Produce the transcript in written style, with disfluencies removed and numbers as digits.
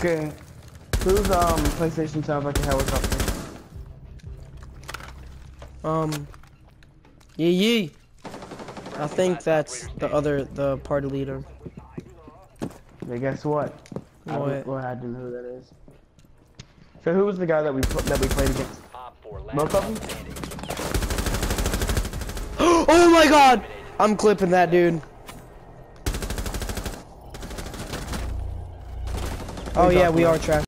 Okay. Whose PlayStation sounds like a helicopter? Yee Yee. I think that's the party leader. Yeah, guess what? What? Well, I didn't know who that is. So who was the guy that we played against? Both of them? Oh my god! I'm clipping that dude. Oh yeah, we are trash.